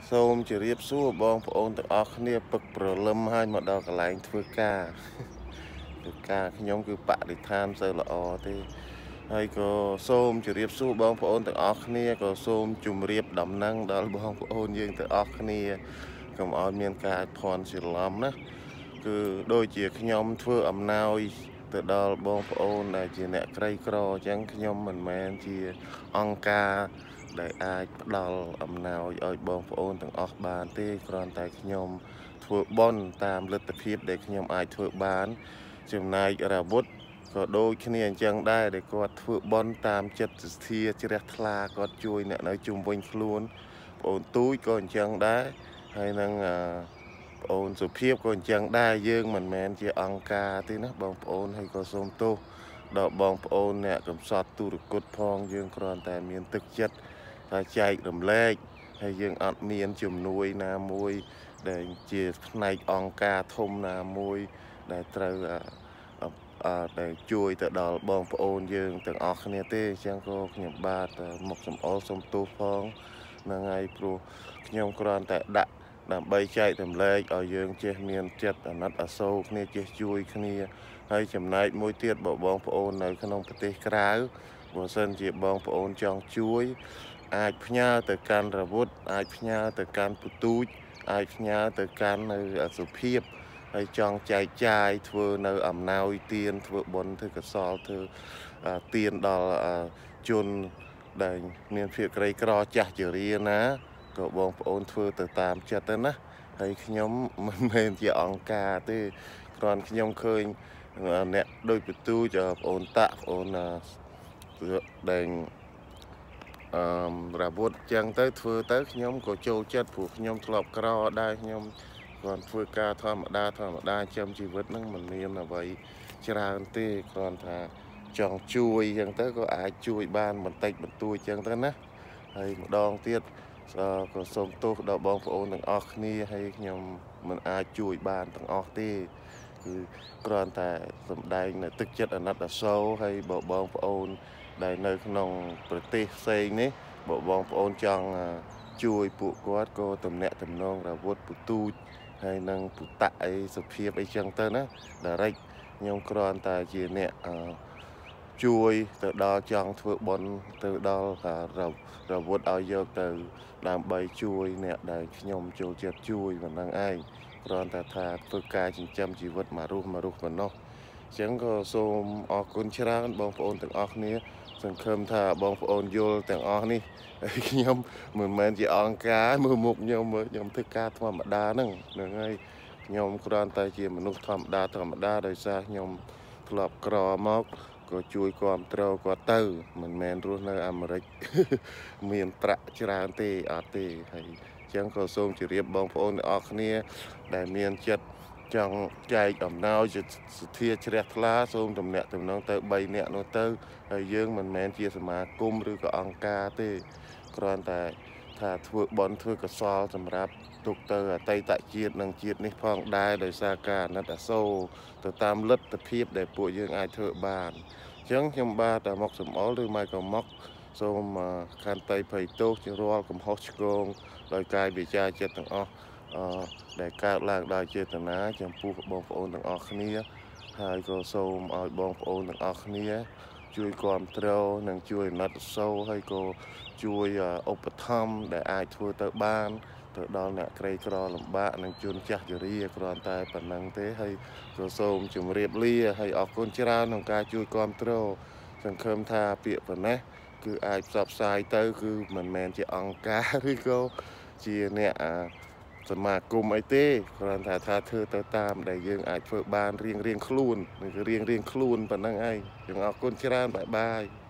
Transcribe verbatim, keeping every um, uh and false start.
សូមជម្រាបសួរបងប្អូនទាំងអស់គ្នាពឹកព្រលឹមហើយមកដល់កន្លែងធ្វើការធ្វើការខ្ញុំគឺបរិស្ថានសូវល្អទេហើយក៏សូមជម្រាបសួរបងប្អូនទាំងអស់គ្នាក៏សូមជម្រាបដំណឹងដល់បងប្អូនយើងទាំងអស់គ្នាកុំឲ្យមានការភ័ន្តច្រឡំណាគឺដូចជាខ្ញុំធ្វើអំណោយទៅដល់បងប្អូនដែលជាអ្នកក្រីក្រអញ្ចឹងខ្ញុំមិនមែនជាអង្គការដែលអាចផ្ដល់អំណោយឲ្យបងប្អូនទាំងអស់បានទេគ្រាន់តែខ្ញុំធ្វើបុណ្យតាមលទ្ធភាពដែលខ្ញុំអាចធ្វើបានចំណែករាវុធក៏ដូចគ្នាអញ្ចឹងដែរដែលគាត់ធ្វើបុណ្យតាមចិត្តសទ្ធាជ្រះថ្លាគាត់ជួយអ្នកនៅជុំវិញខ្លួនបងអូនទូចក៏អញ្ចឹងដែរហើយនឹងបងអូនសុភាពក៏អញ្ចឹងដែរយើងមិនមែនជាអង្គការទេណាបងប្អូនហើយក៏សូមទោសដល់បងប្អូនអ្នកកំសត់ទូរគតផងយើងគ្រាន់តែមានទឹកចិត្តថាចែករំលែកហើយយើងអត់មានជំនួយណាមួយដែលជាផ្នែកអង្គការធំណាមួយដែលត្រូវអឺដែលជួយទៅដល់បងប្អូនយើងទាំងអស់គ្នាទេអញ្ចឹងក៏ខ្ញុំបាទមកសំអល់សូមទោសផងហ្នឹងហើយព្រោះខ្ញុំគ្រាន់តែដាក់ដើម្បីចែករំលែកឲ្យយើងចេះមានចិត្តអាណិតអាសូរគ្នាចេះជួយគ្នាហើយចំណែកមួយទៀតបើបងប្អូននៅក្នុងប្រទេសក្រៅបើសិនជាបងប្អូនចង់ជួយអាចផ្ញើទៅកាន់រាវុធអាចផ្ញើទៅកាន់ពូទូចអាចផ្ញើទៅកាន់នៅសុភាពហើយចង់ចែកចាយធ្វើនៅអំណោយទានធ្វើបុណ្យធ្វើកុសលធ្វើទានដល់ជនដែលមានភាពក្រីក្រចាស់ជរាណាក៏បងប្អូនធ្វើទៅតាមចិត្តទៅណាហើយខ្ញុំមិនមែនជាអង្គការទេគ្រាន់ខ្ញុំឃើញអ្នកដូចពទូចបងអូនតាក់បងអូនដែលអឺរាវុធចឹងទៅធ្វើទៅខ្ញុំក៏ចូលចិត្តព្រោះខ្ញុំធ្លាប់ក្រដែរខ្ញុំគាត់ធ្វើការធម្មតាធម្មតាចាំជីវិតហ្នឹងមិនមានអ្វីច្រើនទេគ្រាន់ថាចង់ជួយចឹងទៅក៏អាចជួយបានបន្តិចបន្តួចចឹងទៅណាហើយម្ដងទៀតក៏សូមទោសដល់បងប្អូនទាំងអស់គ្នាហើយខ្ញុំមិនអាចជួយបានទាំងអស់ទេគឺគ្រាន់តែសំដែងនៅទឹកចិត្តអាណិតអាសូរហើយបើបងប្អូនដែលនៅក្នុងប្រទេសផ្សេងនេះបើបងប្អូនចង់ជួយពួកគាត់ក៏តំណាក់តំណងរាវុធពូទូចហើយនឹងពុតៈអីសុភាពអីចឹងទៅណា direct ខ្ញុំគ្រាន់តែជាអ្នកជួយទៅដល់ចង់ធ្វើបុណ្យទៅដល់រាវុធឲ្យយកទៅដើម្បីជួយអ្នកដែលខ្ញុំចូលចិត្តជួយប៉ុណ្ណឹងឯងគ្រាន់តែថាធ្វើការចិញ្ចឹមជីវិតមករស់មករស់ប៉ុណ្ណោះអញ្ចឹងក៏សូមអរគុណច្រើនបងប្អូនទាំងអស់គ្នាសង្ឃឹមថាបងប្អូនយល់ទាំងអស់នេះហើយខ្ញុំមិនមែនជាអង្គការមើលមុខខ្ញុំខ្ញុំធ្វើការធម្មតាហ្នឹងហ្នឹងហើយខ្ញុំគ្រាន់តែជាមនុស្សធម្មតាធម្មតាដោយសារខ្ញុំធ្លាប់ក្រមកក៏ជួយគ្រប់គ្រងគាត់ទៅមិនមែនរស់នៅអាមេរិកមានប្រាក់ច្រើនទេអត់ទេហើយអញ្ចឹងក៏សូមជម្រាបបងប្អូនទាំងអស់គ្នាដែលមានចិត្តចង់ចែកអំណោយសទ្ធាជ្រះថ្លាសូមតំណាក់តំណងទៅបីនាក់នោះទៅហើយយើងមិនមែនជាសមាគមឬក៏អង្គការទេគ្រាន់តែថាធ្វើបុណ្យធ្វើកុសលសម្រាប់ទុកទៅអតីតជាតិនិងជាតិនេះផងដែរដោយសារការអាណិតអាសូរទៅតាមលទ្ធភាពដែលពួកយើងអាចធ្វើបានអញ្ចឹងខ្ញុំបាទមកសំអល់ឬមកក៏មកសូមខន្តីភ័យទោសជារាល់កំហុសឆ្គងដោយកាយវាចាចិត្តទាំងអស់អឺដែលកើតឡើងដោយចេតនាចំពោះបងប្អូនទាំងអស់គ្នាហើយក៏សូមឲ្យបងប្អូនទាំងអស់គ្នាជួយគ្រប់គ្រងនិងជួយអាណិតអាសូរហើយក៏ជួយឧបត្ថម្ភដែលអាចធ្វើទៅបានទៅដល់អ្នកក្រីក្រលំបាកនិងជនចាស់ជរាគ្រាន់តែប៉ុណ្ណឹងទេហើយក៏សូមជម្រាបលាហើយអរគុណច្រើនក្នុងការជួយគ្រប់គ្រងសង្ឃឹមថាពាក្យប៉ុណ្ណេះគឺអាចផ្សព្វផ្សាយទៅគឺមិនមែនជាអង្គការឬក៏ជាអ្នកសមាគមអីទេគ្រាន់តែថាធ្វើទៅតាមដែលយើងអាចធ្វើបានរៀងរៀងខ្លួនឬរៀងរៀងខ្លួនប៉ុណ្ណឹងឯងយើងអរគុណច្រើនបាយបាយ